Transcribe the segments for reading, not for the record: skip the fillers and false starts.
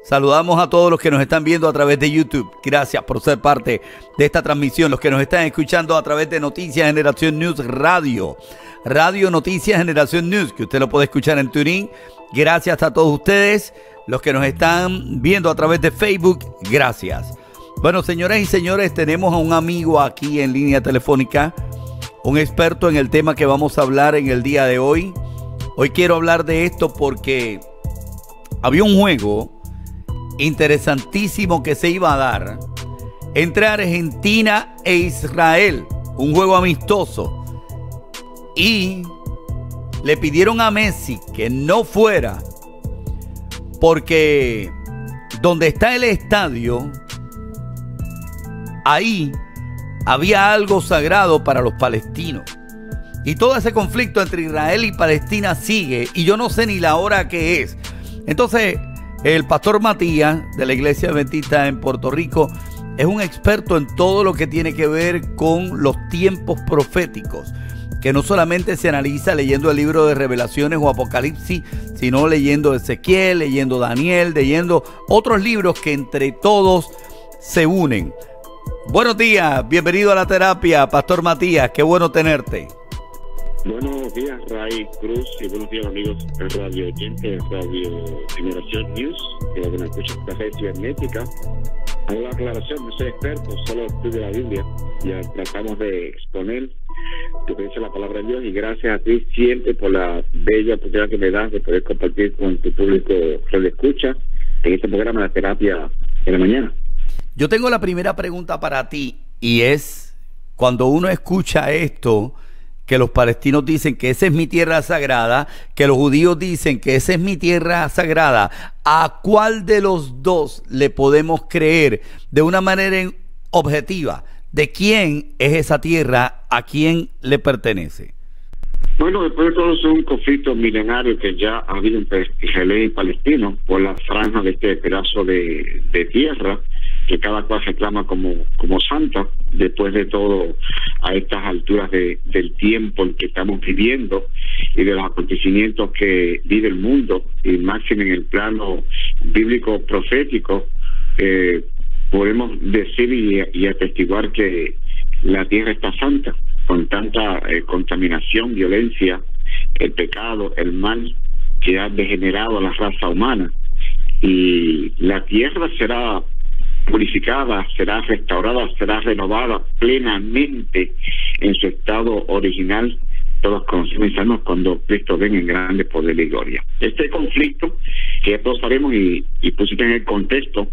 Saludamos a todos los que nos están viendo a través de YouTube. Gracias por ser parte de esta transmisión. Los que nos están escuchando a través de Noticias Generación News Radio. Radio Noticias Generación News, que usted lo puede escuchar en TuneIn. Gracias a todos ustedes. Los que nos están viendo a través de Facebook, gracias. Bueno, señoras y señores, tenemos a un amigo aquí en línea telefónica, un experto en el tema que vamos a hablar en el día de hoy. Hoy quiero hablar de esto porque había un juego interesantísimo que se iba a dar entre Argentina e Israel, un juego amistoso, y le pidieron a Messi que no fuera porque donde está el estadio, ahí había algo sagrado para los palestinos. Y todo ese conflicto entre Israel y Palestina sigue, y yo no sé ni la hora que es. Entonces, el pastor Matías de la Iglesia Adventista en Puerto Rico es un experto en todo lo que tiene que ver con los tiempos proféticos, que no solamente se analiza leyendo el libro de Revelaciones o Apocalipsis, sino leyendo Ezequiel, leyendo Daniel, leyendo otros libros que entre todos se unen. Buenos días, bienvenido a la terapia, pastor Matías, qué bueno tenerte. Buenos días, Ray Cruz, y buenos días, amigos de Radio Oyente, Radio Generación News, que me escuchan esta red cibernética. Hago la aclaración, no soy experto, solo estudio la Biblia. Ya tratamos de exponer lo que dice la palabra de Dios, y gracias a ti siempre por la bella oportunidad que me das de poder compartir con tu público que lo escucha en este programa, La Terapia en la Mañana. Yo tengo la primera pregunta para ti, y es, cuando uno escucha esto, que los palestinos dicen que esa es mi tierra sagrada, que los judíos dicen que esa es mi tierra sagrada, ¿a cuál de los dos le podemos creer de una manera objetiva? ¿De quién es esa tierra? ¿A quién le pertenece? Bueno, después de todo es un conflicto milenario que ya ha habido entre Israel y palestinos por la franja de este pedazo de tierra que cada cual reclama como santa. Después de todo, a estas alturas del tiempo en que estamos viviendo y de los acontecimientos que vive el mundo, y máximo en el plano bíblico profético, podemos decir y atestiguar que la tierra está santa, con tanta contaminación, violencia, el pecado, el mal que ha degenerado a la raza humana. Y la tierra será purificada, será restaurada, será renovada plenamente en su estado original. Todos conocemos y sabemos cuando Cristo venga en grande poder y gloria. Este conflicto, que ya todos sabemos y pusiste en el contexto,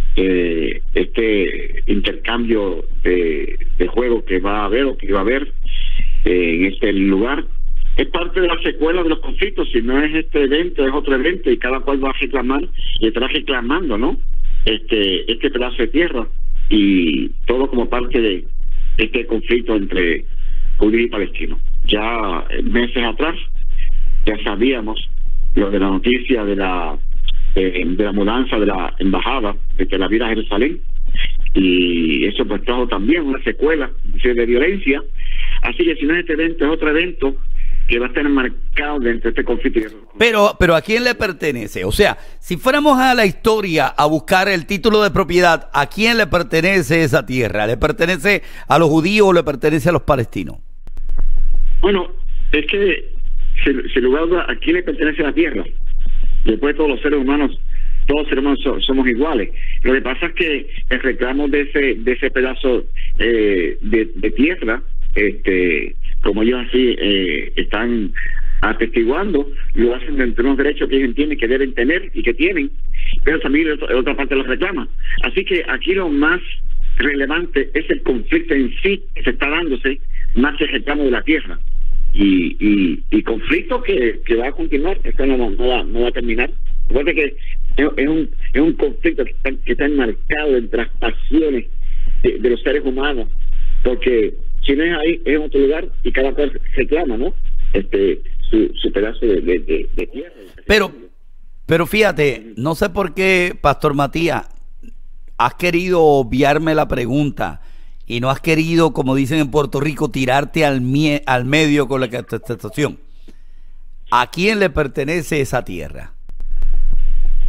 este intercambio de juego que va a haber o que iba a haber en este lugar, es parte de la secuela de los conflictos. Si no es este evento, es otro evento, y cada cual va a reclamar y estará reclamando, ¿no? Este pedazo de tierra, y todo como parte de este conflicto entre judíos y palestinos. Ya meses atrás ya sabíamos lo de la noticia de la mudanza de la embajada de Tel Aviv a Jerusalén, y eso pues trajo también una secuela de violencia. Así que si no es este evento, es otro evento que va a estar marcado dentro de este conflicto. Pero ¿a quién le pertenece? O sea, si fuéramos a la historia a buscar el título de propiedad, ¿a quién le pertenece esa tierra? ¿Le pertenece a los judíos o le pertenece a los palestinos? Bueno, es que sin lugar a dudas, ¿a quién le pertenece la tierra? Después todos los seres humanos somos iguales. Lo que pasa es que el reclamo de ese pedazo de tierra, como ellos así están atestiguando, lo hacen dentro de unos derechos que ellos entienden que deben tener y que tienen, pero también otra parte los reclama. Así que aquí lo más relevante es el conflicto en sí que se está dándose, más que el reclamo de la tierra, y conflicto que va a continuar. Esto no va a terminar. Recuerde que es un conflicto que está enmarcado entre las pasiones de los seres humanos, porque si no es ahí, es en otro lugar, y cada cual reclama, ¿no? Su pedazo de tierra. Pero fíjate, no sé por qué, pastor Matías, has querido obviarme la pregunta y no has querido, como dicen en Puerto Rico, tirarte al medio con la contestación. ¿A quién le pertenece esa tierra?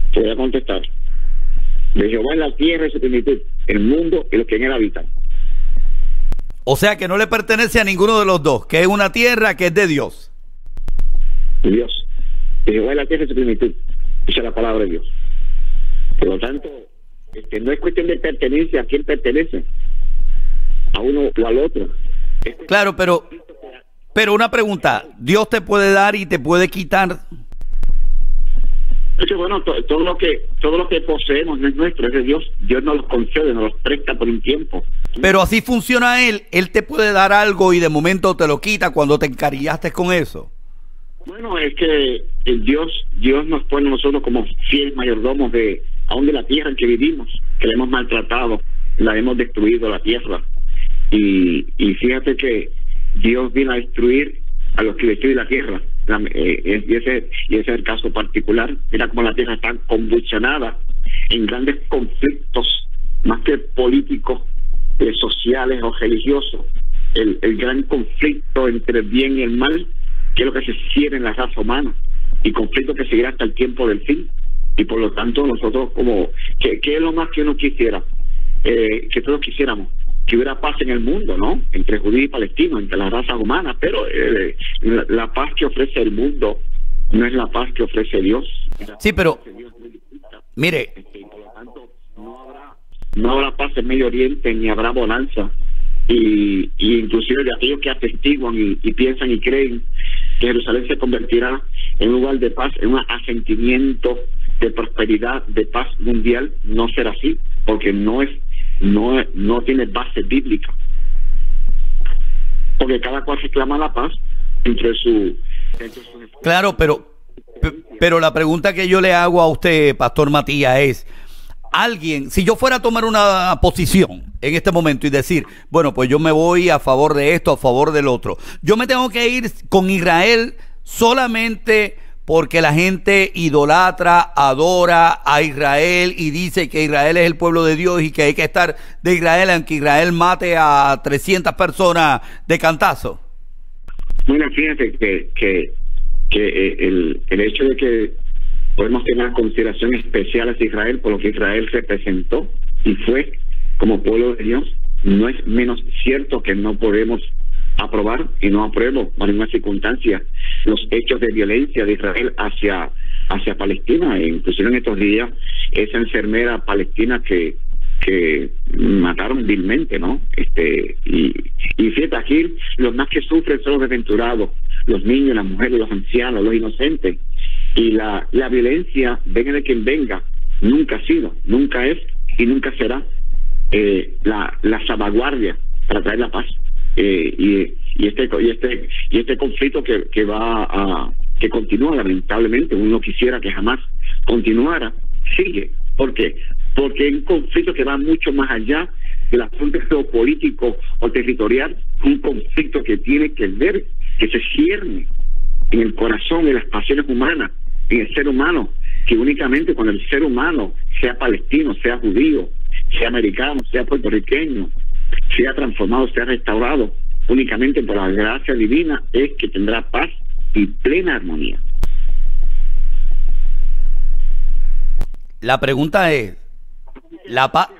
Te voy a contestar. De Jehová es la tierra y su plenitud, el mundo y los que en él habitan. O sea que no le pertenece a ninguno de los dos, que es una tierra que es de Dios. Dios. De Jehová es la tierra y su plenitud. Esa es la palabra de Dios. Por lo tanto, no es cuestión de pertenencia a quién pertenece, a uno o al otro. Claro, pero una pregunta, ¿Dios te puede dar y te puede quitar? Es que bueno, todo lo que poseemos no es nuestro, es de Dios. Dios nos los concede, nos los presta por un tiempo. Pero así funciona Él te puede dar algo y de momento te lo quita cuando te encarillaste con eso. Bueno, es que Dios nos pone a nosotros como fieles mayordomos aún de la tierra en que vivimos, que la hemos maltratado, la hemos destruido la tierra. Y fíjate que Dios vino a destruir a los que destruyen la tierra. Y ese es el caso particular. Mira cómo la tierra está convulsionada en grandes conflictos, más que políticos, sociales o religiosos. El gran conflicto entre el bien y el mal, que es lo que se cierra en la raza humana, y conflicto que seguirá hasta el tiempo del fin. Y por lo tanto nosotros ¿qué es lo más que uno quisiera? Que todos quisiéramos que hubiera paz en el mundo, ¿no? Entre judíos y palestinos, entre las razas humanas, pero la paz que ofrece el mundo no es la paz que ofrece Dios. Sí, pero mire, por lo tanto no habrá paz en Medio Oriente, ni habrá bonanza, y inclusive de aquellos que atestiguan y piensan y creen que Jerusalén se convertirá en un lugar de paz, en un asentimiento de prosperidad, de paz mundial, no será así, porque no tiene base bíblica, porque cada cual reclama la paz entre su claro, pero la pregunta que yo le hago a usted, Pastor Matías, es: si yo fuera a tomar una posición en este momento y decir, bueno, pues yo me voy a favor de esto, a favor del otro, yo me tengo que ir con Israel solamente porque la gente idolatra, adora a Israel y dice que Israel es el pueblo de Dios y que hay que estar de Israel, aunque Israel mate a 300 personas de cantazo. Bueno, fíjate que el hecho de que podemos tener consideración especial hacia Israel por lo que Israel representó y fue como pueblo de Dios, no es menos cierto que no podemos aprobar, y no apruebo en ninguna circunstancia, los hechos de violencia de Israel hacia Palestina. E inclusive en estos días esa enfermera palestina que mataron vilmente, ¿no? Y fíjate, aquí los más que sufren son los desventurados, los niños, las mujeres, los ancianos, los inocentes. Y la violencia, venga de quien venga, nunca ha sido, nunca es y nunca será la salvaguardia para traer la paz. Y este conflicto que continúa, lamentablemente, uno quisiera que jamás continuara, sigue. ¿Por qué? Porque es un conflicto que va mucho más allá del asunto geopolítico o territorial, un conflicto que tiene que ver, que se cierne en el corazón, en las pasiones humanas, en el ser humano, que únicamente cuando el ser humano, sea palestino, sea judío, sea americano, sea puertorriqueño, sea transformado, sea restaurado, únicamente por la gracia divina, es que tendrá paz y plena armonía. La pregunta es, la paz...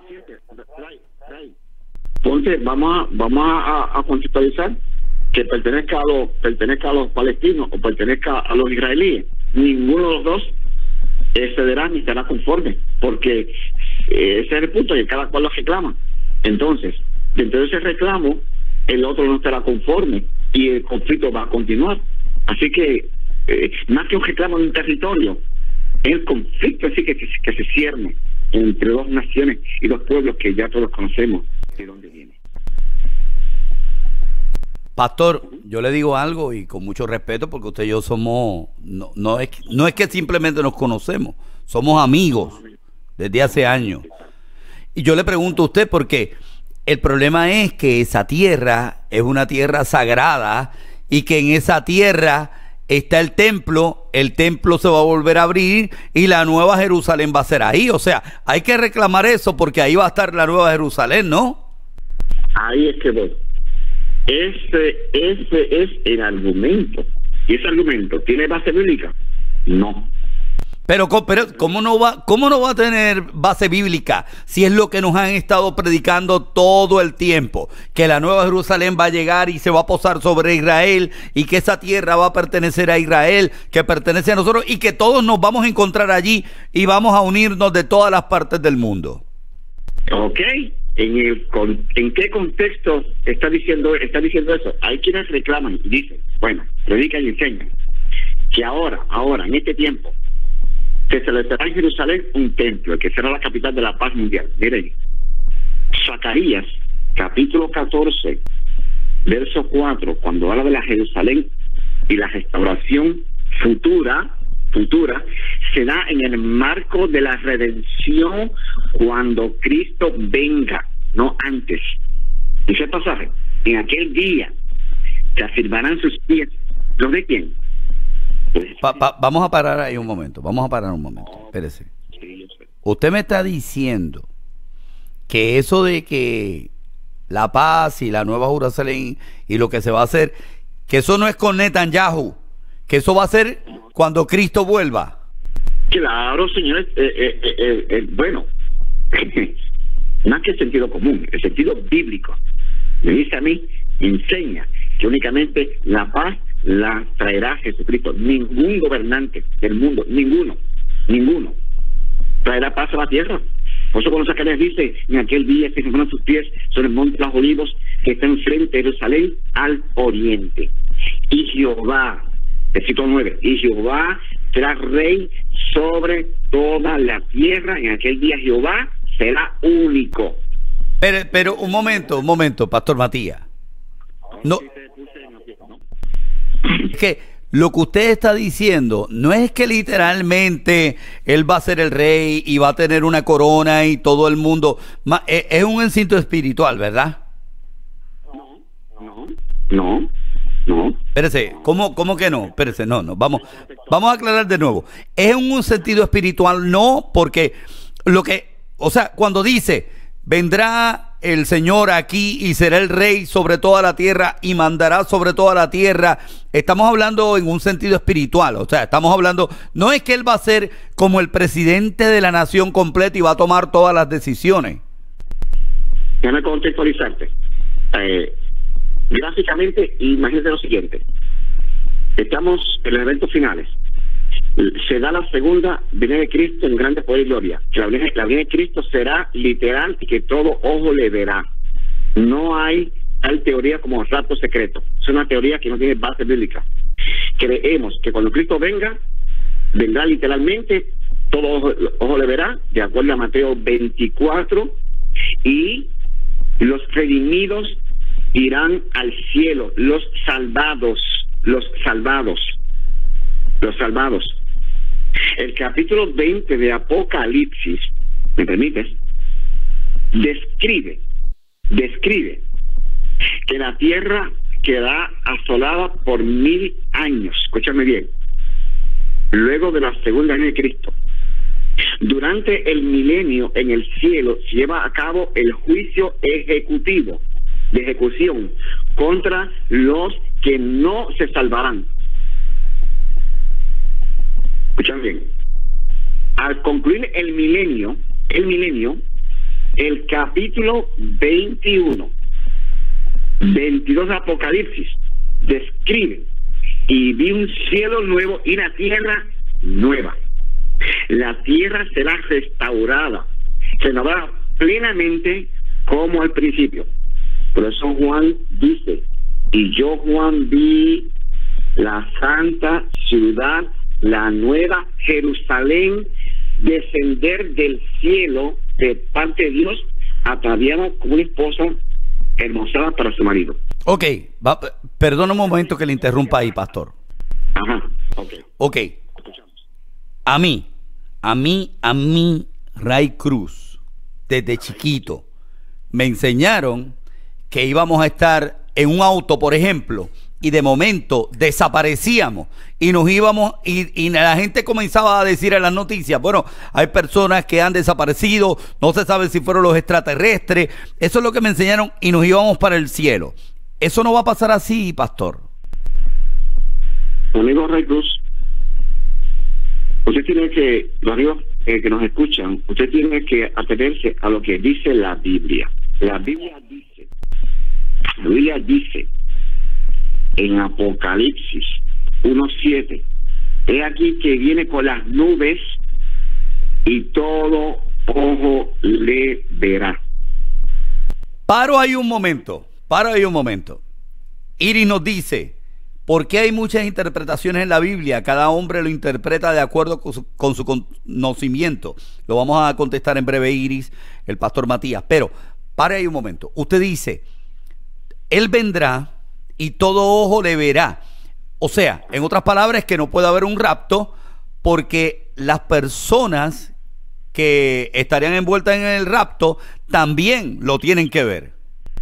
Entonces vamos a contextualizar que pertenezca a los palestinos o pertenezca a los israelíes. Ninguno de los dos cederá ni estará conforme, porque ese es el punto, que cada cual lo reclama. Entonces, dentro de ese reclamo, el otro no estará conforme y el conflicto va a continuar. Así que, más que un reclamo de un territorio, el conflicto así que se cierne entre dos naciones y dos pueblos que ya todos conocemos de dónde viene. Pastor, yo le digo algo y con mucho respeto, porque usted y yo somos, no es que simplemente nos conocemos, somos amigos desde hace años. Y yo le pregunto a usted porque el problema es que esa tierra es una tierra sagrada y que en esa tierra está el templo se va a volver a abrir y la nueva Jerusalén va a ser ahí. O sea, hay que reclamar eso porque ahí va a estar la nueva Jerusalén, ¿no? Ahí es que voy. Ese es el argumento. ¿Y ese argumento tiene base bíblica? No. Pero ¿cómo no va a tener base bíblica si es lo que nos han estado predicando todo el tiempo? Que la Nueva Jerusalén va a llegar y se va a posar sobre Israel y que esa tierra va a pertenecer a Israel, que pertenece a nosotros y que todos nos vamos a encontrar allí y vamos a unirnos de todas las partes del mundo. Ok. ¿En qué contexto está diciendo eso? Hay quienes reclaman y dicen, bueno, predican y enseñan que ahora, en este tiempo, se celebrará en Jerusalén un templo, que será la capital de la paz mundial. Miren, Zacarías, capítulo 14, verso 4, cuando habla de la Jerusalén y la restauración futura, se da en el marco de la redención cuando Cristo venga, no antes. Dice el pasaje, en aquel día se afirmarán sus pies. ¿Los de quién? Vamos a parar ahí un momento, espérese. Usted me está diciendo que eso de que la paz y la Nueva Jerusalén y lo que se va a hacer, que eso no es con Netanyahu, que eso va a ser cuando Cristo vuelva. Claro, señores, bueno, más que el sentido común, el sentido bíblico, me dice a mí, enseña que únicamente la paz la traerá Jesucristo. Ningún gobernante del mundo, ninguno traerá paz a la tierra. Por eso cuando Zacarías dice, en aquel día se firmaron sus pies sobre el monte de los olivos que está enfrente de Jerusalén al oriente. Y Jehová, versículo 9, y Jehová será rey sobre toda la tierra. En aquel día Jehová será único. Pero un momento, Pastor Matías. No, es que lo que usted está diciendo no es que literalmente él va a ser el rey y va a tener una corona y todo el mundo. Es un instinto espiritual, ¿verdad? No. Espérese, ¿cómo que no? Espérese, no, vamos a aclarar de nuevo. Es un sentido espiritual, no, porque cuando dice, vendrá el Señor aquí y será el rey sobre toda la tierra y mandará sobre toda la tierra, estamos hablando en un sentido espiritual, o sea, estamos hablando, no es que él va a ser como el presidente de la nación completa y va a tomar todas las decisiones. Déjame contextualizarte. Gráficamente, imagínate lo siguiente. Estamos en los eventos finales. Se da la segunda venida de Cristo en grande poder y gloria. La venida de Cristo será literal y que todo ojo le verá. No hay tal teoría como rapto secreto. Es una teoría que no tiene base bíblica. Creemos que cuando Cristo vendrá literalmente, todo ojo le verá, de acuerdo a Mateo 24, y los redimidos irán al cielo, los salvados. El capítulo 20 de Apocalipsis, ¿me permites? Describe que la tierra quedará asolada por 1000 años. Escúchame bien. Luego de la segunda venida de Cristo. Durante el milenio en el cielo se lleva a cabo el juicio ejecutivo, de ejecución, contra los que no se salvarán. Escuchan bien. Al concluir el milenio, el capítulo 22 de Apocalipsis describe: y vi un cielo nuevo y una tierra nueva. La tierra será restaurada plenamente como al principio. Por eso Juan dice: y yo, Juan, vi la santa ciudad, la nueva Jerusalén, descender del cielo de parte de Dios, ataviada como una esposa hermosada para su marido. Ok, perdona un momento que le interrumpa ahí, pastor. Ajá, ok. A mí, Ray Cruz, desde chiquito, me enseñaron que íbamos a estar en un auto, por ejemplo, y de momento desaparecíamos y nos íbamos y la gente comenzaba a decir en las noticias: bueno, hay personas que han desaparecido, no se sabe si fueron los extraterrestres. Eso es lo que me enseñaron y nos íbamos para el cielo. Eso no va a pasar así, pastor. Amigo Ray Cruz, Usted tiene que, los amigos que nos escuchan, usted tiene que atenerse a lo que dice la Biblia. La Biblia dice en Apocalipsis 1:7, he aquí que viene con las nubes y todo ojo le verá. Paro ahí un momento. Iris nos dice, ¿por qué hay muchas interpretaciones en la Biblia? Cada hombre lo interpreta de acuerdo con su conocimiento. Lo vamos a contestar en breve, Iris, el pastor Matías. Pero, pare ahí un momento. Usted dice, Él vendrá y todo ojo le verá. O sea, en otras palabras, que no puede haber un rapto porque las personas que estarían envueltas en el rapto también lo tienen que ver.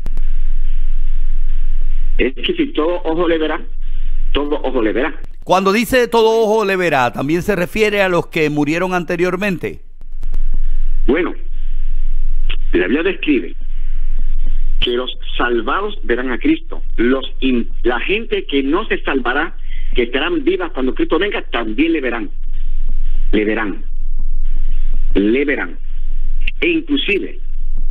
Es que si todo ojo le verá, todo ojo le verá. Cuando dice todo ojo le verá, ¿también se refiere a los que murieron anteriormente? Bueno, la Biblia describe que los salvados verán a Cristo. La gente que no se salvará, que estarán vivas cuando Cristo venga, también le verán. Le verán. E inclusive,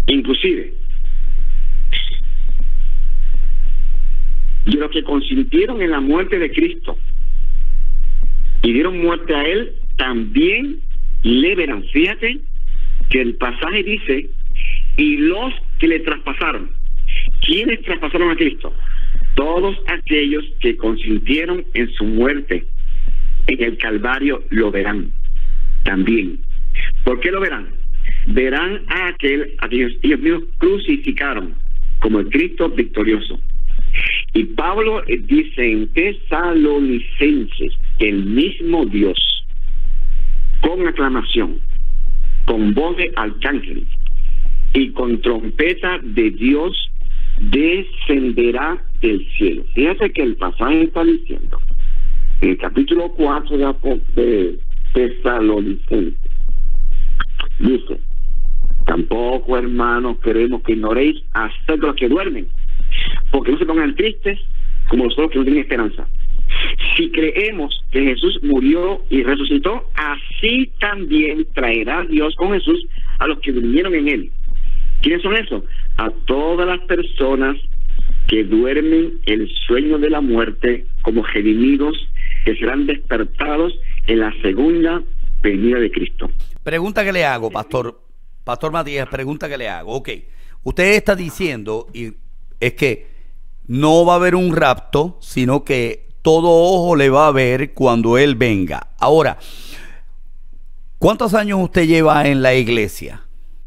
de los que consintieron en la muerte de Cristo y dieron muerte a Él, también le verán. Fíjate que el pasaje dice, y los que le traspasaron. ¿Quiénes traspasaron a Cristo? Todos aquellos que consintieron en su muerte en el Calvario lo verán también. ¿Por qué lo verán? Verán a aquellos ellos mismos crucificaron como el Cristo victorioso. Y Pablo dice en Tesalonicenses que el mismo Dios, con aclamación, con voz de arcángel y con trompeta de Dios, descenderá del cielo. Fíjate que el pasaje está diciendo, en el capítulo 4 de Tesalonicenses, dice, tampoco, hermanos, queremos que ignoréis hasta los que duermen, porque no se pongan tristes como los otros que no tienen esperanza. Si creemos que Jesús murió y resucitó, así también traerá Dios con Jesús a los que durmieron en Él. ¿Quiénes son esos? A todas las personas que duermen el sueño de la muerte como redimidos, que serán despertados en la segunda venida de Cristo. Pregunta que le hago, Pastor Matías, pregunta que le hago. Ok, usted está diciendo, y es que no va a haber un rapto, sino que todo ojo le va a ver cuando Él venga. Ahora, ¿cuántos años usted lleva en la iglesia?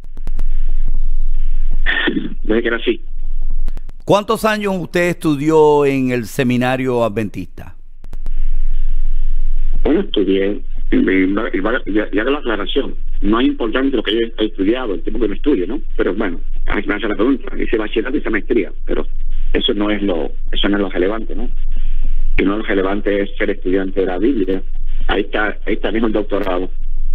Desde que era así. ¿Cuántos años usted estudió en el seminario adventista? Bueno, estudié, ya de la aclaración, no es importante lo que yo he estudiado, el tiempo que me estudio, ¿no? Pero bueno, me hace la pregunta, dice bachillerato y esa maestría, pero eso no es lo relevante, ¿no? Y no lo relevante es ser estudiante de la Biblia. Ahí está mismo el doctorado.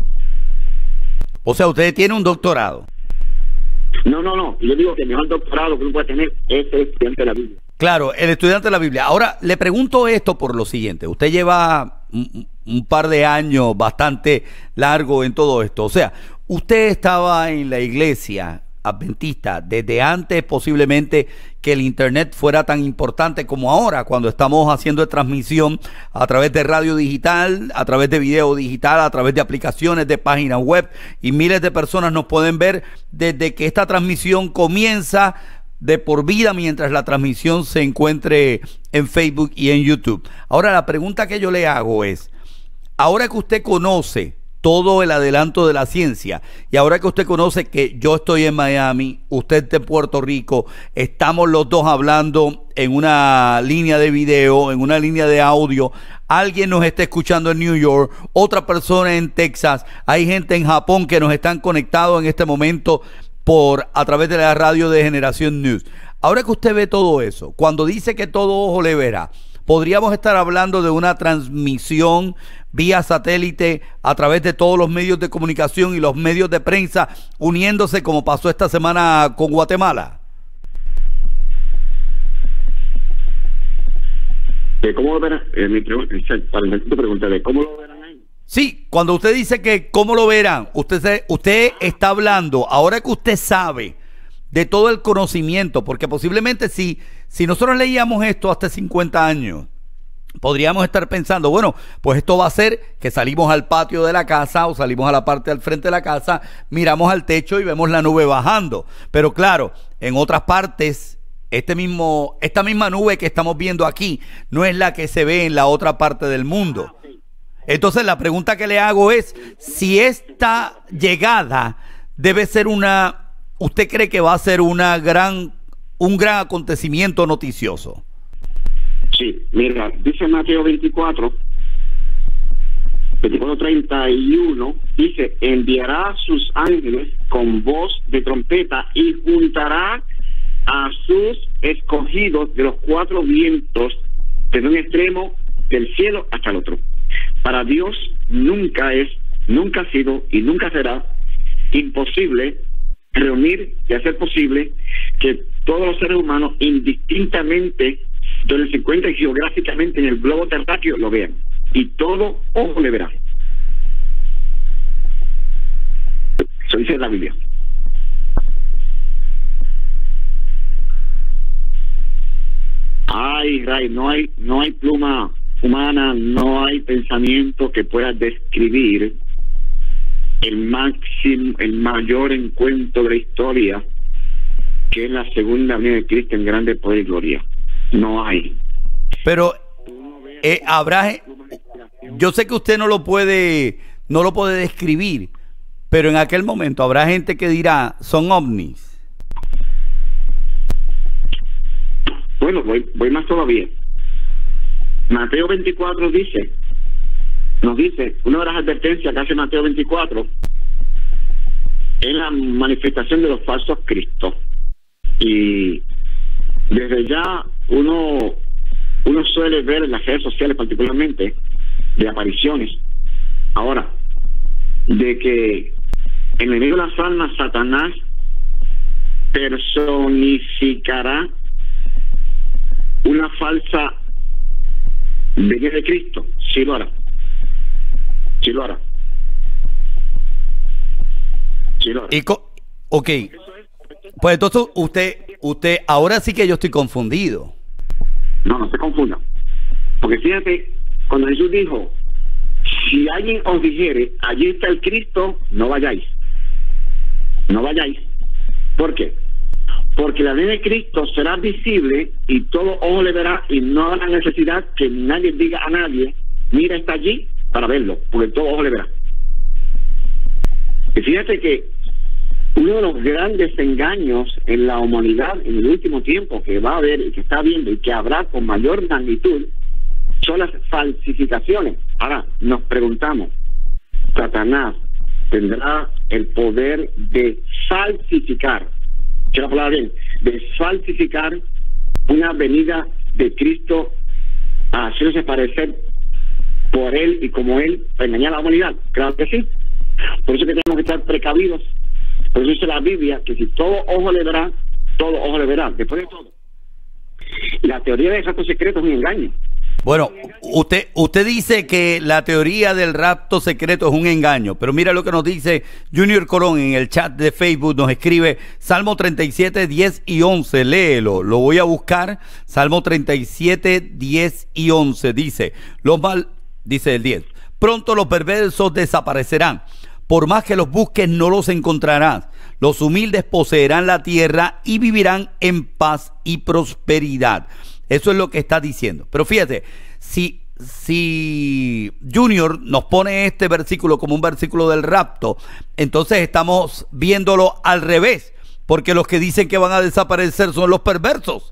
O sea, usted tiene un doctorado. No, yo digo que el mejor doctorado que uno puede tener es ser estudiante de la Biblia. Claro, el estudiante de la Biblia. Ahora, le pregunto esto por lo siguiente. Usted lleva un par de años bastante largo en todo esto. O sea, usted estaba en la iglesia adventista desde antes posiblemente que el internet fuera tan importante como ahora, cuando estamos haciendo transmisión a través de radio digital, a través de video digital, a través de aplicaciones de páginas web, y miles de personas nos pueden ver desde que esta transmisión comienza de por vida mientras la transmisión se encuentre en Facebook y en YouTube. Ahora, la pregunta que yo le hago es, ahora que usted conoce todo el adelanto de la ciencia, y ahora que usted conoce que yo estoy en Miami, usted está en Puerto Rico, estamos los dos hablando en una línea de video, en una línea de audio, alguien nos está escuchando en New York, otra persona en Texas, hay gente en Japón que nos están conectados en este momento a través de la radio de Generación News. Ahora que usted ve todo eso, cuando dice que todo ojo le verá, podríamos estar hablando de una transmisión vía satélite a través de todos los medios de comunicación y los medios de prensa uniéndose, como pasó esta semana con Guatemala. ¿Cómo lo verán? Mi pregunta de cómo lo verán ahí. Sí, cuando usted dice que cómo lo verán, usted está hablando, ahora que usted sabe de todo el conocimiento, porque posiblemente si nosotros leíamos esto hasta 50 años, podríamos estar pensando, bueno, pues esto va a ser que salimos al patio de la casa o salimos a la parte al frente de la casa, miramos al techo y vemos la nube bajando. Pero claro, en otras partes, esta misma nube que estamos viendo aquí no es la que se ve en la otra parte del mundo. Entonces la pregunta que le hago es, si esta llegada debe ser ¿usted cree que va a ser un gran acontecimiento noticioso? Sí, mira, dice Mateo 24:31, dice, enviará a sus ángeles con voz de trompeta y juntará a sus escogidos de los cuatro vientos, desde un extremo del cielo hasta el otro. Para Dios nunca ha sido y nunca será imposible reunir y hacer posible que todos los seres humanos, indistintamente donde se encuentra geográficamente en el globo terráqueo, lo vean, y todo ojo le verá. Eso dice la Biblia. Ay, Ray, no hay pluma humana, no hay pensamiento que pueda describir el mayor encuentro de la historia, que es la segunda venida de Cristo en grande poder y gloria. No hay. Pero yo sé que usted no lo puede describir, pero en aquel momento habrá gente que dirá, son ovnis. Bueno, voy más todavía. Mateo 24 nos dice, una de las advertencias que hace Mateo 24 es la manifestación de los falsos cristos. Y desde ya uno suele ver en las redes sociales, particularmente, de apariciones. Ahora, de que en el enemigo de las almas, Satanás personificará una falsa venida de Cristo. Sí lo hará. Sí lo hará. Sí lo hará. Ok. Pues entonces usted, ahora sí que yo estoy confundido. No se confunda. Porque fíjate, cuando Jesús dijo, si alguien os dijere, allí está el Cristo, no vayáis. No vayáis. ¿Por qué? Porque la venida de Cristo será visible y todo ojo le verá, y no habrá necesidad que nadie diga a nadie, mira, está allí, para verlo, porque todo ojo le verá. Y fíjate que uno de los grandes engaños en la humanidad en el último tiempo que va a haber y que está viendo y que habrá con mayor magnitud son las falsificaciones. Ahora nos preguntamos, ¿Satanás tendrá el poder de falsificar, quiero hablar bien, de falsificar una venida de Cristo a hacerse parecer por él y como él, para engañar a la humanidad? Claro que sí. Por eso que tenemos que estar precavidos. Por eso dice la Biblia que si todo ojo le verá, todo ojo le verá. Después de todo, la teoría del rapto secreto es un engaño. Bueno, usted dice que la teoría del rapto secreto es un engaño, pero mira lo que nos dice Junior Colón en el chat de Facebook. Nos escribe Salmo 37, 10 y 11. Léelo, lo voy a buscar. Salmo 37, 10 y 11 dice, dice el 10, pronto los perversos desaparecerán. Por más que los busques, no los encontrarás. Los humildes poseerán la tierra y vivirán en paz y prosperidad. Eso es lo que está diciendo. Pero fíjate, si Junior nos pone este versículo como un versículo del rapto, entonces estamos viéndolo al revés, porque los que dicen que van a desaparecer son los perversos.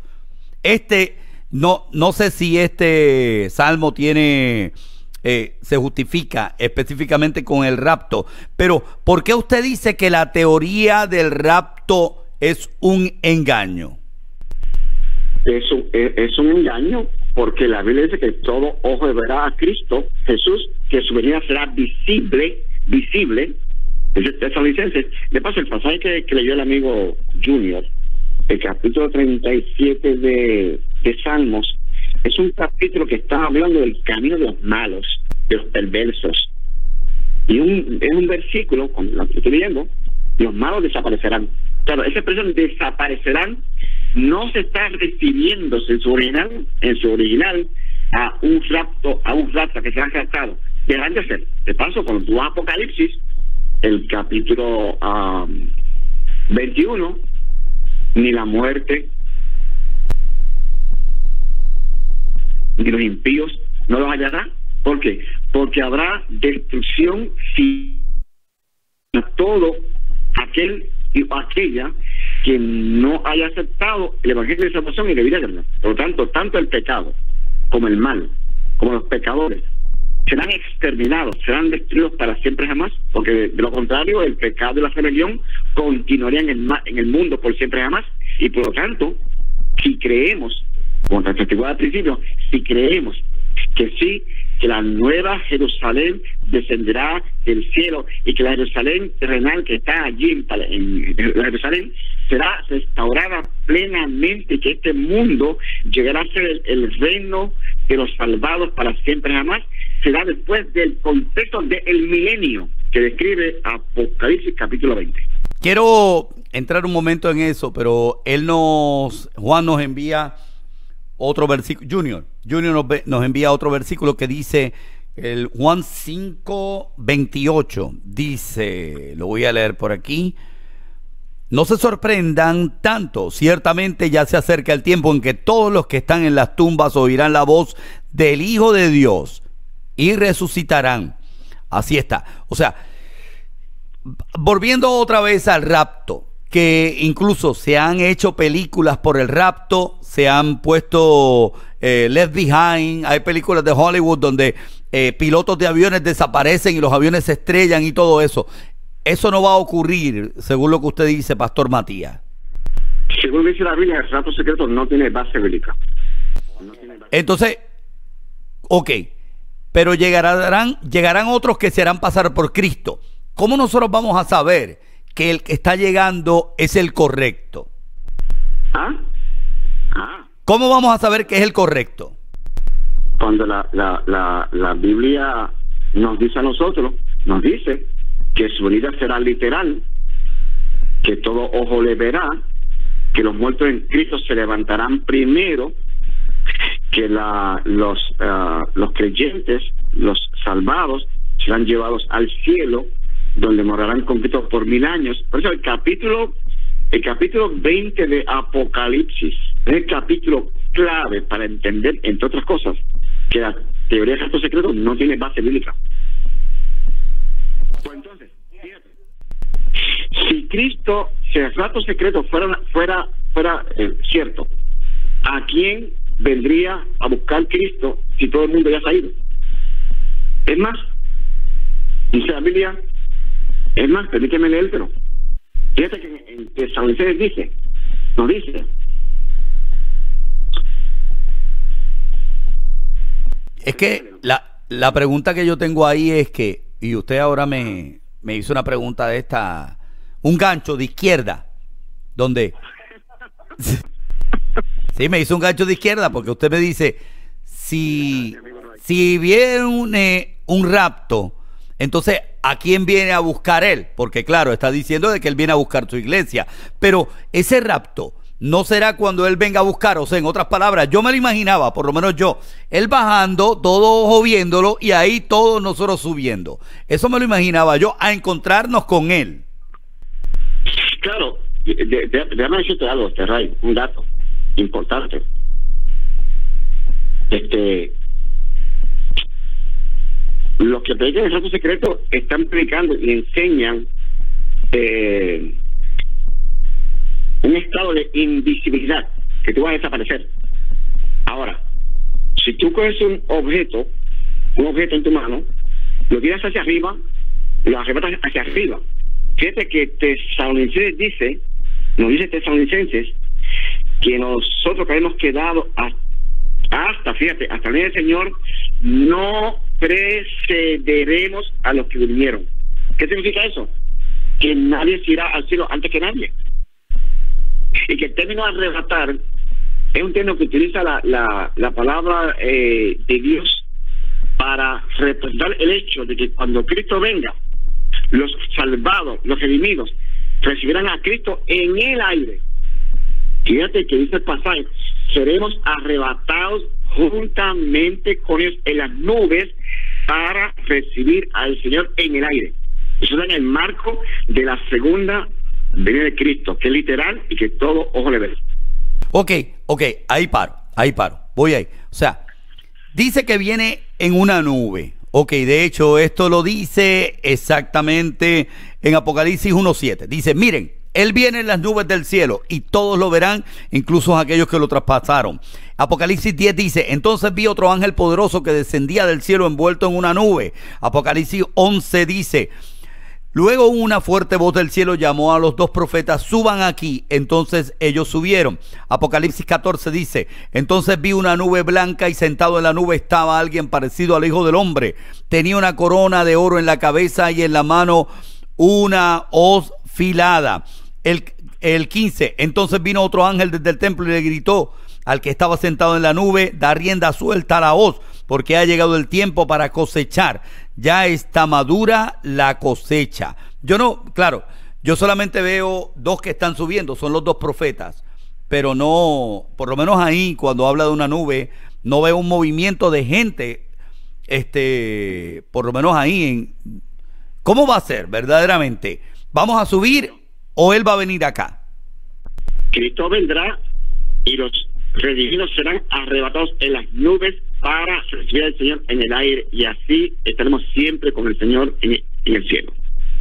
No sé si este salmo tiene... se justifica específicamente con el rapto, pero ¿por qué usted dice que la teoría del rapto es un engaño? Es un engaño porque la Biblia dice que todo ojo verá a Cristo Jesús, que su venida será visible. Tesalonicenses. De paso, el pasaje que leyó el amigo Junior, el capítulo 37 de Salmos, es un capítulo que está hablando del camino de los malos, de los perversos. Y es un versículo, con lo que estoy leyendo, los malos desaparecerán. Claro, esa expresión desaparecerán no se está refiriéndose en su original a un rapto que se han captado. Dejarán de ser. De paso, cuando tú vas a Apocalipsis, el capítulo 21, ni la muerte, ni los impíos no los hallará. ¿Por qué? Porque habrá destrucción a todo aquel o aquella que no haya aceptado el evangelio de salvación y de vida eterna. Por lo tanto, tanto el pecado como el mal, como los pecadores, serán exterminados, serán destruidos para siempre jamás, porque de lo contrario el pecado y la rebelión continuarían en el mundo por siempre jamás. Y por lo tanto, si creemos, como te atestiguaba al principio, si creemos que sí, que la nueva Jerusalén descenderá del cielo y que la Jerusalén terrenal que está allí en Jerusalén será restaurada plenamente, y que este mundo llegará a ser el reino de los salvados para siempre jamás, será después del contexto del milenio que describe Apocalipsis capítulo 20. Quiero entrar un momento en eso, pero Juan nos envía otro versículo, Junior nos envía otro versículo que dice, el Juan 5:28, dice, lo voy a leer por aquí: no se sorprendan tanto, ciertamente ya se acerca el tiempo en que todos los que están en las tumbas oirán la voz del Hijo de Dios y resucitarán. Así está. O sea, volviendo otra vez al rapto, que incluso se han hecho películas por el rapto, se han puesto Left Behind, hay películas de Hollywood donde pilotos de aviones desaparecen y los aviones se estrellan y todo eso. Eso no va a ocurrir, según lo que usted dice, Pastor Matías. Según dice la Biblia, el rapto secreto no tiene base bíblica. Entonces, ok, pero llegarán otros que se harán pasar por Cristo. ¿Cómo nosotros vamos a saber que el que está llegando es el correcto? ¿Cómo vamos a saber que es el correcto? Cuando la Biblia nos dice a nosotros, nos dice que su venida será literal, que todo ojo le verá, que los muertos en Cristo se levantarán primero, que los creyentes, los salvados, serán llevados al cielo, donde morarán con Cristo por 1000 años. Por eso el capítulo 20 de Apocalipsis es el capítulo clave para entender, entre otras cosas, que la teoría de actos secretos no tiene base bíblica. Pues entonces, fíjate, si Cristo, si el acto secreto fuera cierto, ¿a quién vendría a buscar Cristo si todo el mundo ya se ha ido? Es más, dice la Biblia, es más, permíteme leértelo. Fíjate que en Tesalonicenses nos dice. Es que la pregunta que yo tengo ahí es que, y usted ahora me hizo una pregunta de esta, un gancho de izquierda, donde sí, me hizo un gancho de izquierda, porque usted me dice, si viene un rapto, entonces, ¿a quién viene a buscar él? Porque claro, está diciendo de que él viene a buscar su iglesia, pero ese rapto no será cuando él venga a buscar. O sea, en otras palabras, yo me lo imaginaba, por lo menos yo, él bajando, todo ojo viéndolo, y ahí todos nosotros subiendo. Eso me lo imaginaba yo, a encontrarnos con él. Claro, déjame decirte algo, Ray, un dato importante. Los que predican el rapto secreto están predicando y enseñan un estado de invisibilidad, que tú vas a desaparecer. Ahora, si tú coges un objeto en tu mano, lo tiras hacia arriba, lo arrebatas hacia arriba. Fíjate que Tesalonicenses nos dice Tesalonicenses, que nosotros que hemos quedado hasta el día del Señor, no precederemos a los que durmieron. ¿Qué significa eso? Que nadie se irá al cielo antes que nadie. Y que el término arrebatar es un término que utiliza la palabra de Dios para representar el hecho de que cuando Cristo venga, los salvados, los redimidos, recibirán a Cristo en el aire. Fíjate que dice el pasaje, seremos arrebatados juntamente con ellos en las nubes para recibir al Señor en el aire. Eso está en el marco de la segunda venida de Cristo, que es literal y que todo ojo le ve. Ok, ahí paro, voy ahí. O sea, dice que viene en una nube. Ok, de hecho, esto lo dice exactamente en Apocalipsis 1:7. Dice, miren, Él viene en las nubes del cielo y todos lo verán, incluso aquellos que lo traspasaron. Apocalipsis 10 dice, entonces vi otro ángel poderoso que descendía del cielo envuelto en una nube. Apocalipsis 11 dice, luego una fuerte voz del cielo llamó a los dos profetas, suban aquí. Entonces ellos subieron. Apocalipsis 14 dice, entonces vi una nube blanca y sentado en la nube estaba alguien parecido al Hijo del Hombre. Tenía una corona de oro en la cabeza y en la mano una hoz filada. El 15, entonces vino otro ángel desde el templo y le gritó al que estaba sentado en la nube, da rienda suelta a la hoz, porque ha llegado el tiempo para cosechar. Ya está madura la cosecha. Yo solamente veo dos que están subiendo, son los dos profetas, pero no, por lo menos ahí, cuando habla de una nube, no veo un movimiento de gente, por lo menos ahí, ¿cómo va a ser verdaderamente? ¿Vamos a subir o Él va a venir acá? Cristo vendrá y los redimidos serán arrebatados en las nubes para recibir al Señor en el aire, y así estaremos siempre con el Señor en el cielo.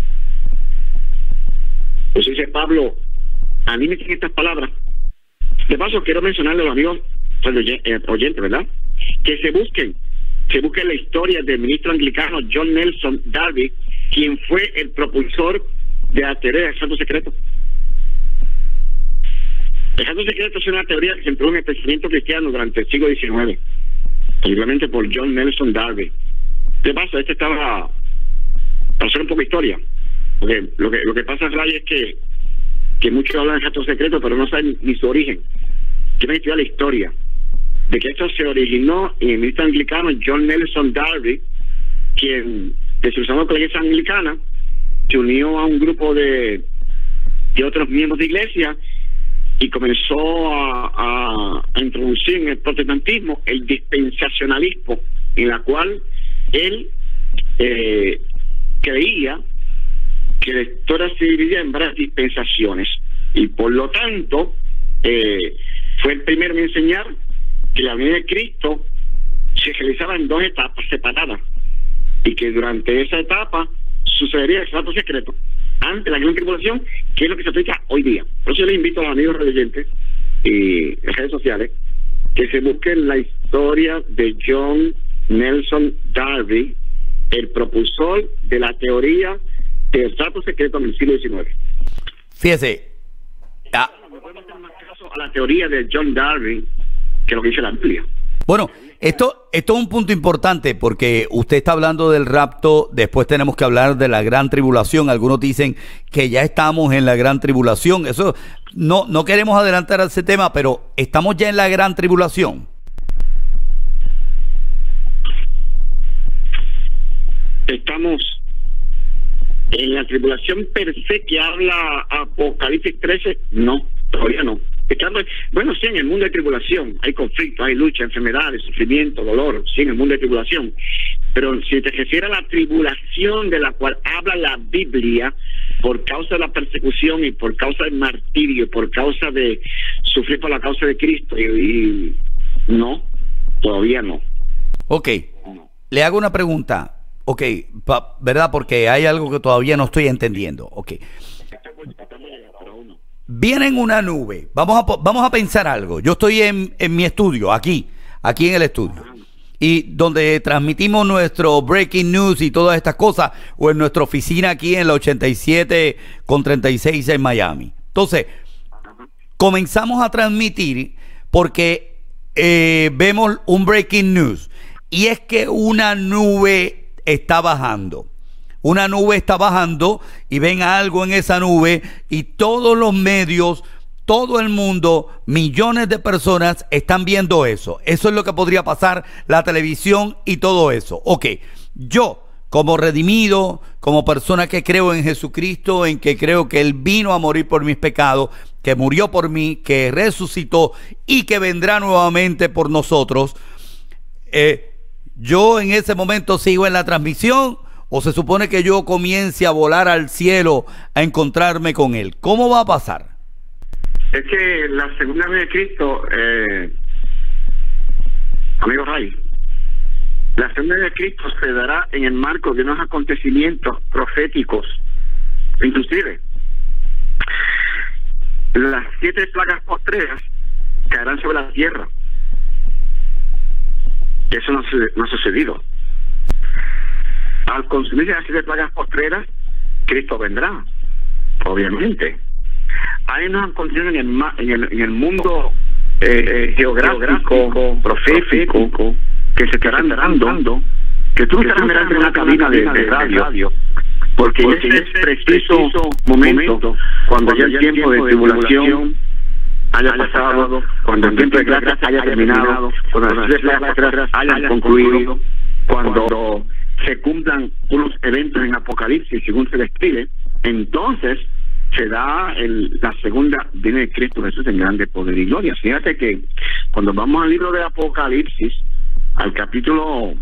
Pues dice Pablo, a mí me dicen estas palabras. De paso, quiero mencionarle a los amigos oyentes, ¿verdad? Que se busquen la historia del ministro anglicano John Nelson Darby, quien fue el propulsor de la teoría del santo secreto. El santo secreto es una teoría que se entró en el pensamiento cristiano durante el siglo XIX, particularmente por John Nelson Darby. ¿Qué pasa? Estaba, para hacer un poco de historia, porque lo que pasa, Ray, es que muchos hablan de santo secreto, pero no saben ni su origen. Quieren estudiar la historia de que esto se originó en el ministro anglicano John Nelson Darby, quien, desilusionado con la iglesia anglicana, se unió a un grupo de otros miembros de iglesia y comenzó a introducir en el protestantismo el dispensacionalismo, en la cual él creía que la historia se dividía en varias dispensaciones, y por lo tanto fue el primero en enseñar que la venida de Cristo se realizaba en dos etapas separadas, y que durante esa etapa sucedería el santo secreto ante la gran tribulación, que es lo que se aplica hoy día. Por eso yo les invito a los amigos religiosos y las redes sociales que se busquen la historia de John Nelson Darby, el propulsor de la teoría del santo secreto en el siglo XIX. Fíjese, me podemos hacer más caso a la teoría de John Darby que lo que dice la Biblia. Bueno, esto es un punto importante, porque usted está hablando del rapto, después tenemos que hablar de la gran tribulación. Algunos dicen que ya estamos en la gran tribulación. Eso no queremos adelantar a ese tema, pero estamos ya en la gran tribulación. Estamos en la tribulación per se que habla Apocalipsis 13, no, todavía no. Bueno, sí, en el mundo de tribulación hay conflictos, hay lucha, enfermedades, sufrimiento, dolor, sí, en el mundo de tribulación. Pero si te refieres a la tribulación de la cual habla la Biblia, por causa de la persecución y por causa del martirio, por causa de sufrir por la causa de Cristo, y no, todavía no. Ok, le hago una pregunta, ¿verdad? Porque hay algo que todavía no estoy entendiendo. Ok. Viene en una nube. Vamos a pensar algo. Yo estoy en mi estudio, aquí en el estudio, y donde transmitimos nuestro breaking news y todas estas cosas, o en nuestra oficina aquí en la 87 con 36 en Miami. Entonces, comenzamos a transmitir porque vemos un breaking news, y es que una nube está bajando. Una nube está bajando y ven algo en esa nube, y todos los medios todo el mundo, millones de personas están viendo eso. Eso es lo que podría pasar, la televisión y todo eso. Ok, yo como redimido, como persona que creo en Jesucristo, en que creo que Él vino a morir por mis pecados, que murió por mí, que resucitó y que vendrá nuevamente por nosotros, yo en ese momento sigo en la transmisión, o se supone que yo comience a volar al cielo a encontrarme con Él. ¿Cómo va a pasar? Es que la segunda vez de Cristo, amigo Ray, la segunda vez de Cristo se dará en el marco de unos acontecimientos proféticos. Inclusive, las 7 plagas postreras caerán sobre la tierra. Eso no ha sucedido. Al consumirse las 7 plagas postreras, Cristo vendrá, obviamente. Hay unos acontecimientos en el mundo geográfico, profético, que se estarán dando, que tú estarás mirando en una cabina de radio, porque ese es preciso momento, cuando ya el tiempo de tribulación haya pasado, cuando el tiempo de gracia haya terminado, cuando las 3 plagas hayan concluido, cuando se cumplan unos eventos en Apocalipsis, según se describe, entonces se da la segunda venida de Cristo Jesús en grande poder y gloria. Fíjate que cuando vamos al libro de Apocalipsis, al capítulo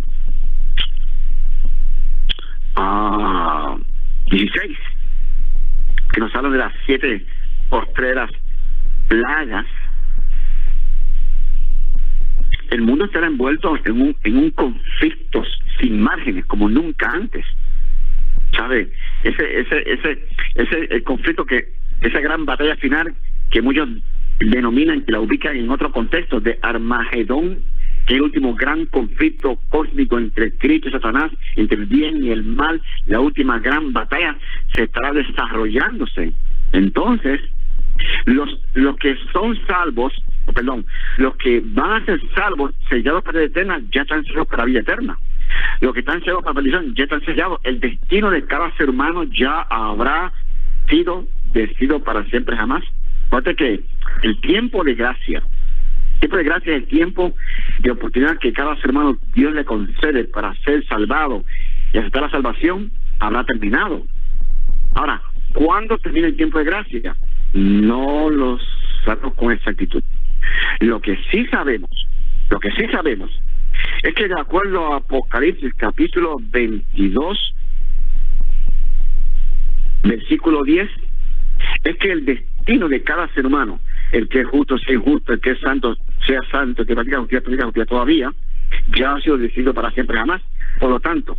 16, que nos habla de las 7 postreras plagas, el mundo estará envuelto en un conflicto sin márgenes como nunca antes. ¿Sabe? Ese conflicto, esa gran batalla final que muchos denominan, que la ubican en otro contexto, de Armagedón, que es el último gran conflicto cósmico entre Cristo y Satanás, entre el bien y el mal, la última gran batalla se estará desarrollándose. Entonces, los que son salvos, los que van a ser salvos, sellados para la vida eterna, ya están sellados para la vida eterna. Los que están sellados para la perdición ya están sellados. El destino de cada ser humano ya habrá sido decidido para siempre jamás. Fíjate que el tiempo de gracia es el tiempo de oportunidad que cada ser humano Dios le concede para ser salvado y aceptar la salvación, habrá terminado. Ahora, ¿cuándo termina el tiempo de gracia? No lo sabemos con exactitud. Lo que sí sabemos es que de acuerdo a Apocalipsis capítulo 22 versículo 10, es que el destino de cada ser humano, el que es justo sea injusto, el que es santo sea santo, el que practica justicia todavía, ya ha sido decidido para siempre jamás. Por lo tanto,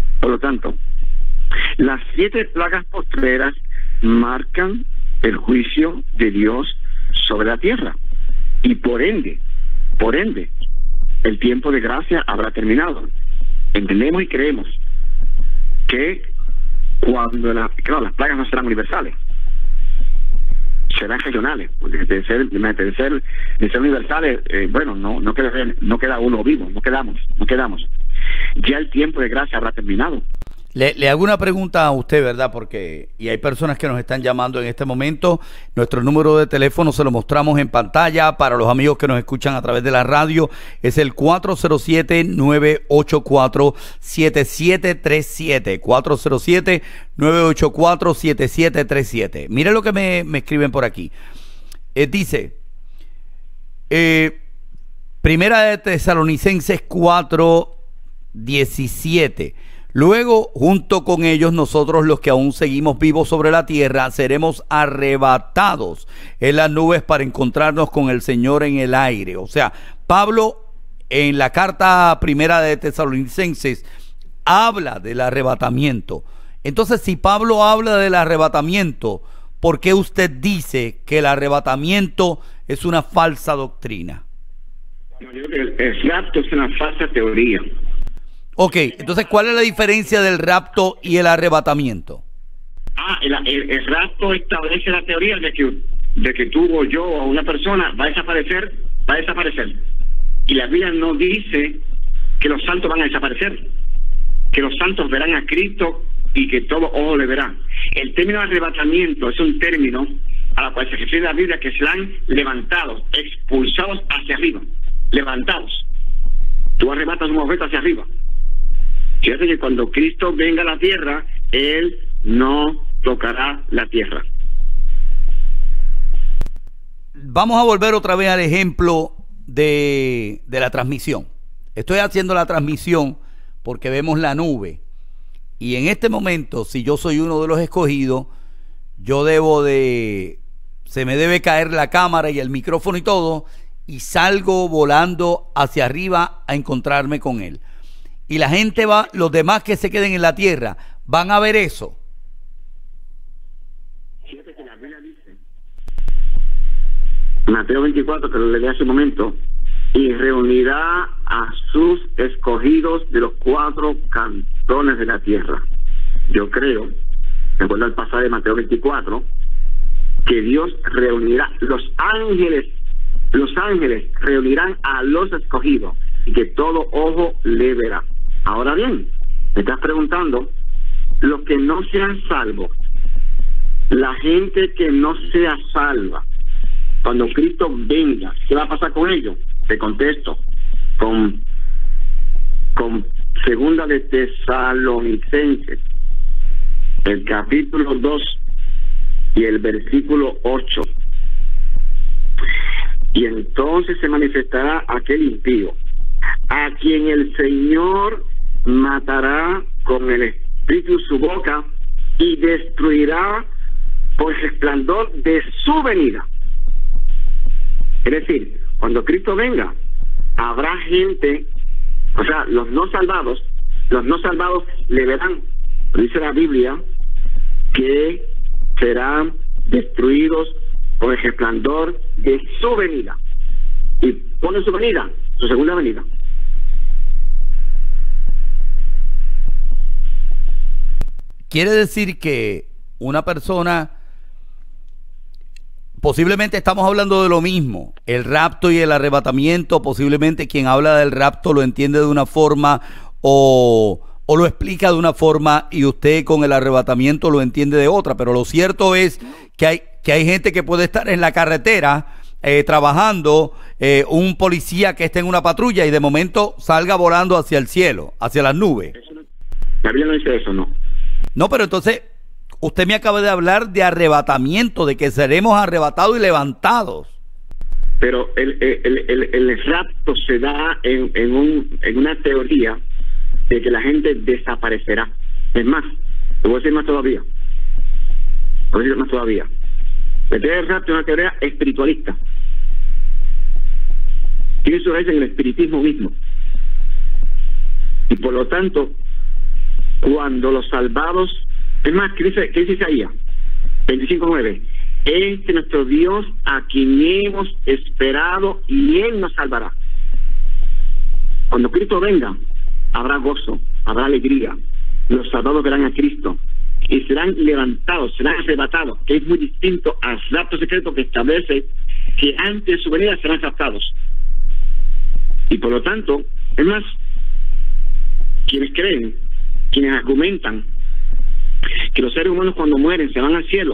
las 7 plagas postreras marcan el juicio de Dios sobre la tierra, y por ende el tiempo de gracia habrá terminado. Entendemos y creemos que cuando las plagas no serán universales, serán regionales, porque de ser universales, no queda uno vivo, no quedamos. Ya el tiempo de gracia habrá terminado. Le hago una pregunta a usted, ¿verdad? Porque hay personas que nos están llamando en este momento. Nuestro número de teléfono se lo mostramos en pantalla para los amigos que nos escuchan a través de la radio. Es el 407-984-7737. 407-984-7737. Mire lo que me escriben por aquí. Dice, Primera de Tesalonicenses 4:17. Luego, junto con ellos, nosotros los que aún seguimos vivos sobre la tierra, seremos arrebatados en las nubes para encontrarnos con el Señor en el aire. O sea, Pablo, en la carta primera de Tesalonicenses, habla del arrebatamiento. Entonces, si Pablo habla del arrebatamiento, ¿por qué usted dice que el arrebatamiento es una falsa doctrina? Yo creo que el rapto es una falsa teoría. Ok, entonces, ¿cuál es la diferencia del rapto y el arrebatamiento? El rapto establece la teoría de que tú o yo o una persona va a desaparecer. Y la Biblia no dice que los santos van a desaparecer, que los santos verán a Cristo y que todo ojo le verá. El término arrebatamiento es un término a la cual se refiere la Biblia, que serán levantados, expulsados hacia arriba, levantados. Tú arrebatas un objeto hacia arriba. Fíjate que cuando Cristo venga a la tierra, Él no tocará la tierra. Vamos a volver otra vez al ejemplo de la transmisión. Estoy haciendo la transmisión porque vemos la nube. Y en este momento, si yo soy uno de los escogidos, se me debe caer la cámara y el micrófono y todo, y salgo volando hacia arriba a encontrarme con Él. Y la gente los demás que se queden en la tierra, van a ver eso. Fíjate que la Biblia dice, Mateo 24, que lo leí hace un momento, y reunirá a sus escogidos de los 4 cantones de la tierra. Yo creo, de acuerdo al pasaje de Mateo 24, que Dios reunirá los ángeles reunirán a los escogidos y que todo ojo le verá. Ahora bien, me estás preguntando, los que no sean salvos, la gente que no sea salva, cuando Cristo venga, ¿qué va a pasar con ellos? Te contesto con segunda de Tesalonicenses, el capítulo 2 y el versículo 8. Y entonces se manifestará aquel impío, a quien el Señor matará con el espíritu en su boca y destruirá por el resplandor de su venida. Es decir, cuando Cristo venga, habrá gente, o sea, los no salvados le verán, dice la Biblia, que serán destruidos por el resplandor de su venida. ¿Y pone su venida? Su segunda venida. Quiere decir que una persona, posiblemente estamos hablando de lo mismo, el rapto y el arrebatamiento, posiblemente quien habla del rapto lo entiende de una forma o lo explica de una forma y usted con el arrebatamiento lo entiende de otra, pero lo cierto es que hay gente que puede estar en la carretera trabajando, un policía que esté en una patrulla y de momento salga volando hacia el cielo, hacia las nubes. La Biblia no dice eso, ¿no? No, pero entonces usted me acaba de hablar de arrebatamiento, de que seremos arrebatados y levantados. Pero el rapto se da en una teoría de que la gente desaparecerá. Es más, te voy a decir más todavía. La teoría del rapto es una teoría espiritualista. Tiene su raíz en el espiritismo mismo. Y por lo tanto, cuando los salvados, es más, ¿qué dice Isaías 25:9? Este nuestro Dios a quien hemos esperado y Él nos salvará. Cuando Cristo venga, habrá gozo, habrá alegría. Los salvados verán a Cristo y serán levantados, serán arrebatados, que es muy distinto al rapto secreto que establece que antes de su venida serán raptados. Y por lo tanto, es más, quienes creen, quienes argumentan que los seres humanos cuando mueren se van al cielo,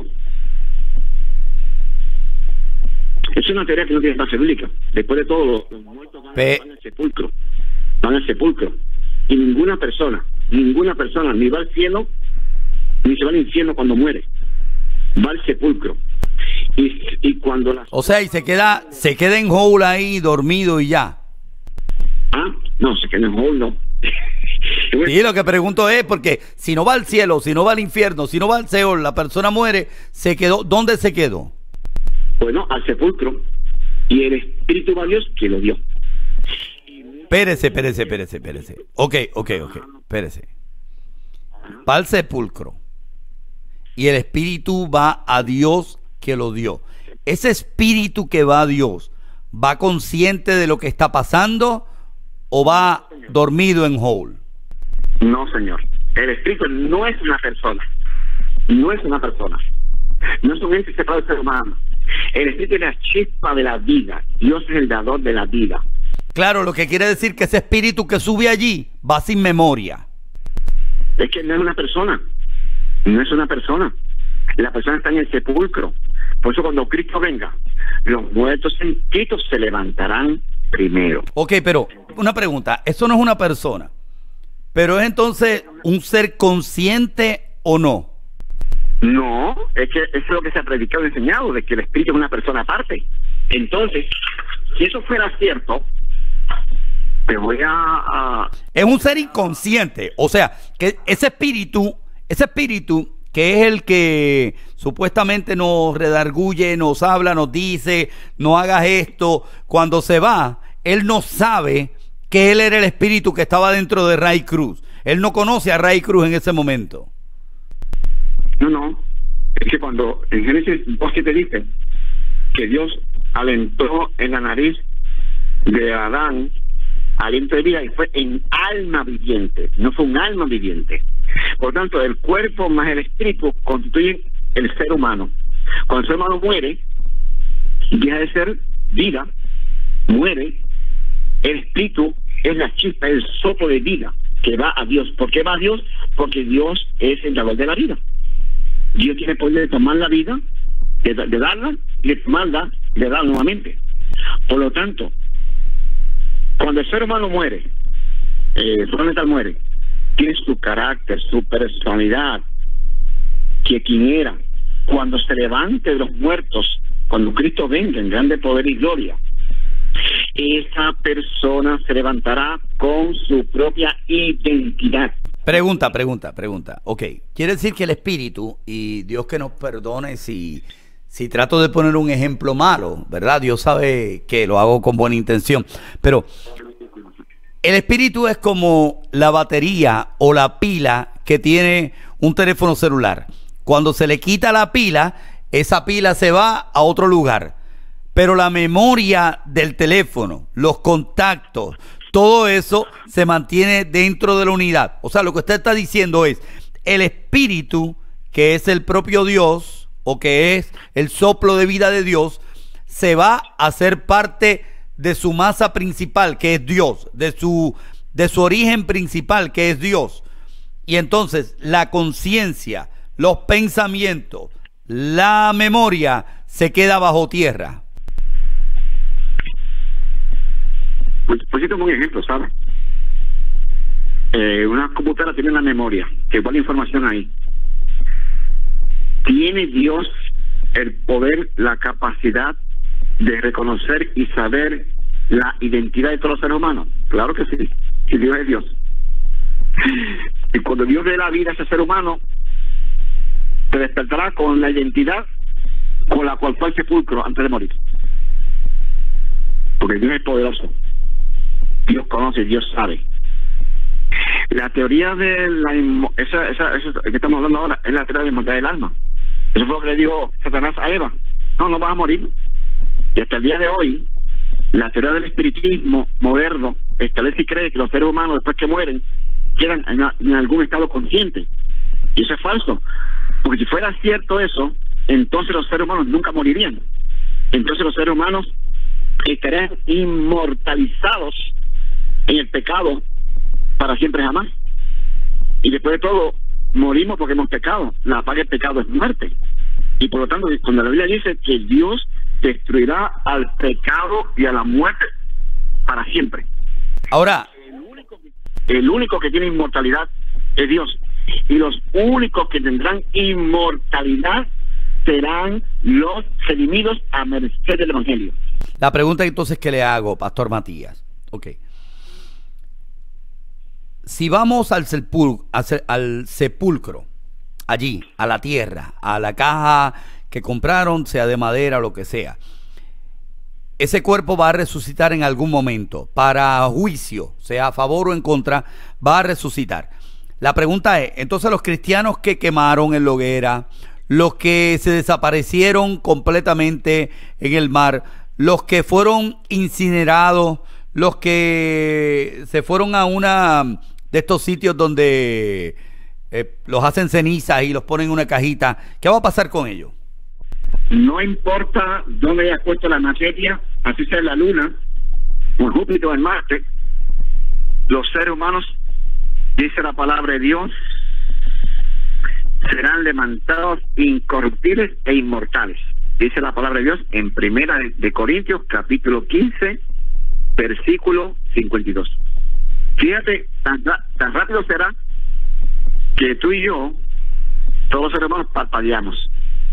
es una teoría que no tiene base bíblica. Después de todo, los muertos van al sepulcro. Van al sepulcro. Y ninguna persona ni va al cielo ni se va al infierno cuando muere. Va al sepulcro. Y cuando las... O sea, y se queda en hole ahí dormido y ya. Ah, no, se queda en hole, no. Sí, lo que pregunto es porque si no va al cielo, si no va al infierno, si no va al Seol, la persona muere, se quedó. ¿Dónde se quedó? Bueno, al sepulcro. Y el Espíritu de Dios que lo dio. Espérese. Ok, espérese. Va al sepulcro. Y el Espíritu va a Dios que lo dio. Ese Espíritu que va a Dios, ¿va consciente de lo que está pasando o va dormido en hole? No, señor. El Espíritu no es una persona. No es una persona. No es un ente separado del ser humano. El Espíritu es la chispa de la vida. Dios es el dador de la vida. Claro, lo que quiere decir que ese espíritu que sube allí va sin memoria. Es que no es una persona. No es una persona. La persona está en el sepulcro. Por eso cuando Cristo venga, los muertos en Cristo se levantarán primero. Ok, pero una pregunta, eso no es una persona, pero es entonces un ser consciente o no. No, es que eso es lo que se ha predicado y enseñado, de que el espíritu es una persona aparte. Entonces, si eso fuera cierto, te voy a... Es un ser inconsciente, o sea, que ese espíritu que es el que supuestamente nos redarguye, nos habla, nos dice, no hagas esto, cuando se va, él no sabe que él era el espíritu que estaba dentro de Ray Cruz. Él no conoce a Ray Cruz en ese momento. No, es que cuando en Génesis 2:7 dice que Dios alentó en la nariz de Adán aliento de vida y fue en alma viviente, no fue un alma viviente. Por tanto, el cuerpo más el espíritu constituyen el ser humano. Cuando el ser humano muere, deja de ser vida, muere, el espíritu es la chispa, el soplo de vida que va a Dios. ¿Por qué va a Dios? Porque Dios es el dador de la vida. Dios tiene poder de tomar la vida, de darla, y de tomarla, y de darla nuevamente. Por lo tanto, cuando el ser humano muere, tiene su carácter, su personalidad, que quien era. Cuando se levante de los muertos, cuando Cristo venga en grande poder y gloria, esa persona se levantará con su propia identidad. Pregunta. Ok, quiere decir que el espíritu, y Dios que nos perdone si trato de poner un ejemplo malo, ¿verdad? Dios sabe que lo hago con buena intención, pero el espíritu es como la batería o la pila que tiene un teléfono celular. Cuando se le quita la pila, esa pila se va a otro lugar. Pero la memoria del teléfono, los contactos, todo eso se mantiene dentro de la unidad. O sea, lo que usted está diciendo es, el espíritu, que es el propio Dios, o que es el soplo de vida de Dios, se va a ser parte de su masa principal, que es Dios, de su origen principal, que es Dios. Y entonces la conciencia, los pensamientos, la memoria se queda bajo tierra. Pues yo tengo un ejemplo, ¿sabes? Una computadora tiene una memoria que guarda información ahí. ¿Tiene Dios el poder, la capacidad de reconocer y saber la identidad de todos los seres humanos? Claro que sí, si Dios es Dios. Y cuando Dios dé la vida a ese ser humano, se despertará con la identidad con la cual fue al sepulcro antes de morir. Porque Dios es poderoso. Dios conoce, Dios sabe. La teoría de esa que estamos hablando ahora es la teoría de la inmortalidad del alma. Eso fue lo que le dijo Satanás a Eva. No vas a morir. Y hasta el día de hoy, la teoría del espiritismo moderno establece y cree que los seres humanos, después que mueren, quedan en algún estado consciente. Y eso es falso. Porque si fuera cierto eso, entonces los seres humanos nunca morirían. Entonces los seres humanos estarían inmortalizados en el pecado para siempre jamás. Y después de todo, morimos porque hemos pecado. La paga del pecado es muerte. Y por lo tanto, cuando la Biblia dice que Dios destruirá al pecado y a la muerte para siempre. Ahora, el único que tiene inmortalidad es Dios. Y los únicos que tendrán inmortalidad serán los redimidos a merced del Evangelio. La pregunta entonces que le hago, Pastor Matías. Ok. Si vamos al sepulcro, allí, a la tierra, a la caja que compraron, sea de madera o lo que sea, ese cuerpo va a resucitar en algún momento, para juicio, sea a favor o en contra, va a resucitar. La pregunta es, entonces los cristianos que quemaron en la hoguera, los que se desaparecieron completamente en el mar, los que fueron incinerados, los que se fueron a una de estos sitios donde los hacen cenizas y los ponen en una cajita, ¿qué va a pasar con ellos? No importa dónde haya puesto la materia, así sea en la Luna, o en Júpiter o en Marte, los seres humanos, dice la palabra de Dios, serán levantados incorruptibles e inmortales. dice la palabra de Dios en Primera de Corintios, capítulo 15, versículo 52. Fíjate, tan rápido será que tú y yo, todos los seres humanos, parpadeamos.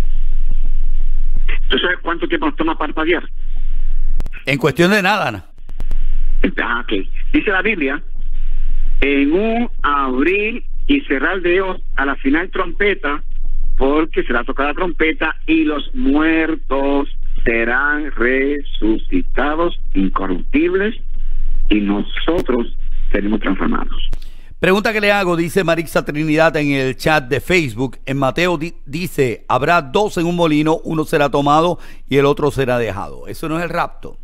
¿Tú sabes cuánto tiempo nos toma parpadear? En cuestión de nada, Ana. Ok. Dice la Biblia, en un abrir y cerrar de ojos a la final trompeta, porque será tocada trompeta y los muertos serán resucitados incorruptibles y nosotros seremos transformados. Pregunta que le hago, dice Marixa Trinidad en el chat de Facebook. En Mateo dice, habrá dos en un molino, uno será tomado y el otro será dejado. ¿Eso no es el rapto?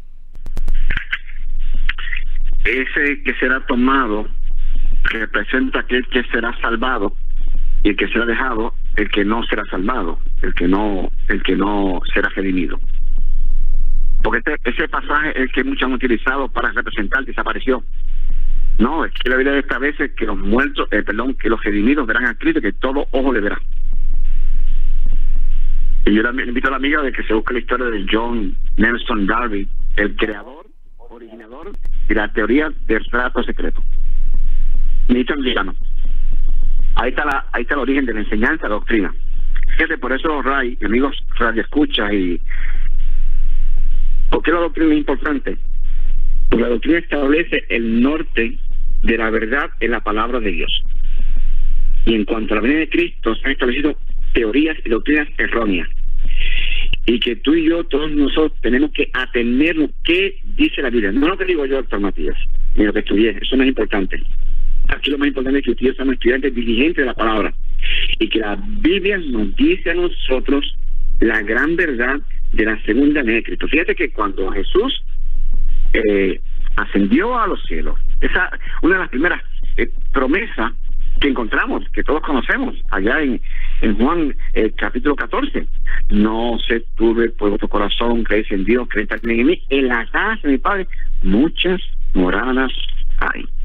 Ese que será tomado representa aquel que será salvado, y el que será dejado, el que no será salvado, el que no será redimido. Porque ese pasaje es el que muchos han utilizado para representar desaparición. No, es que la Biblia establece que los muertos, que los redimidos verán a Cristo, que todo ojo le verá. Y yo le invito a la amiga de que se busque la historia de John Nelson Darby, el creador, originador de la teoría del relato secreto. Newtoniano. Ahí está el origen de la enseñanza, la doctrina. Fíjate, por eso, Ray, amigos radio escucha, y ¿por qué la doctrina es importante? Porque la doctrina establece el norte de la verdad en la palabra de Dios. Y en cuanto a la venida de Cristo, se han establecido teorías y doctrinas erróneas. Y que tú y yo, todos nosotros, tenemos que atenernos qué dice la Biblia. No lo que digo yo, doctor Matías, ni lo que estudié, eso no es importante. Aquí lo más importante es que ustedes sean estudiantes diligentes de la palabra. Y que la Biblia nos dice a nosotros la gran verdad de la segunda venida de Cristo. Fíjate que cuando Jesús ascendió a los cielos, esa una de las primeras promesas que encontramos, que todos conocemos, allá en Juan capítulo 14. No se turbe por vuestro corazón, creéis en Dios, creéis también en mí. En la casa de mi Padre muchas moradas hay.